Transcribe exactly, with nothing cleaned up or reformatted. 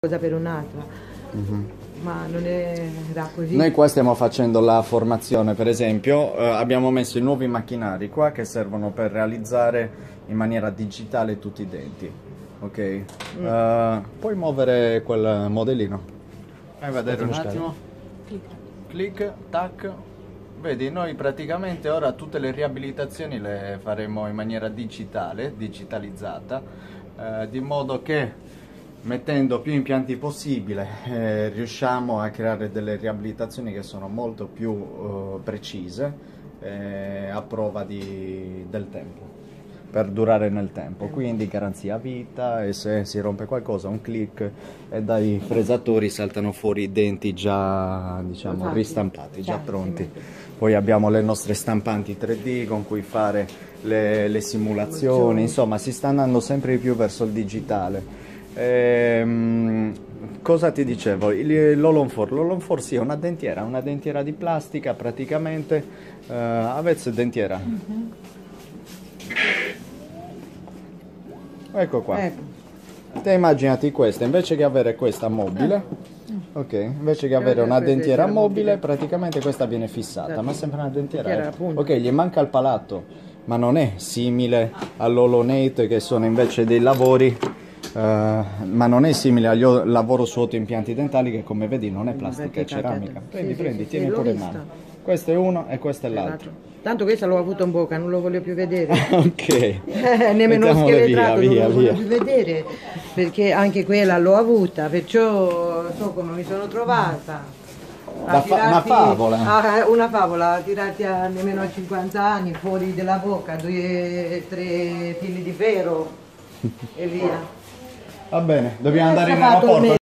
cosa per un'altra, mm-hmm. ma non era così. Noi qua stiamo facendo la formazione, per esempio, eh, abbiamo messo i nuovi macchinari qua che servono per realizzare in maniera digitale tutti i denti, ok? Mm. Uh, puoi muovere quel modellino? Fai vedere un attimo. Clic. Clic, tac. Vedi, noi praticamente ora tutte le riabilitazioni le faremo in maniera digitale, digitalizzata, eh, di modo che mettendo più impianti possibile eh, riusciamo a creare delle riabilitazioni che sono molto più eh, precise, eh, a prova di, del tempo, per durare nel tempo, quindi garanzia vita, e se si rompe qualcosa un click e dai fresatori saltano fuori i denti già, diciamo, ristampati, già pronti. Poi abbiamo le nostre stampanti tre D con cui fare le, le simulazioni, insomma si sta andando sempre di più verso il digitale. Ehm, cosa ti dicevo? L'Olonfor, l'Olonfor sì, è una dentiera, una dentiera di plastica praticamente, eh, avvezzo dentiera. Mm-hmm. Ecco qua. Ecco. Te immaginati questa, invece che avere questa mobile, ok, invece che avere una dentiera mobile, praticamente questa viene fissata, ma sempre una dentiera. Ok, gli manca il palato, ma non è simile all'Olonate, che sono invece dei lavori. Uh, ma non è simile al lavoro su otto impianti dentali, che come vedi non è plastica, è ceramica. Prendi, sì, prendi, sì, tieni pure in mano. Questo è uno e questo è l'altro. Tanto questo l'ho avuto in bocca, non lo voglio più vedere. Ok. Eh, nemmeno lo scheletrato non lo voglio più vedere, perché anche quella l'ho avuta, perciò so come mi sono trovata. Da fa una favola. A, una favola, a tirarti a nemmeno a cinquanta anni fuori della bocca, due, tre fili di ferro e via. Va bene, dobbiamo andare in aeroporto.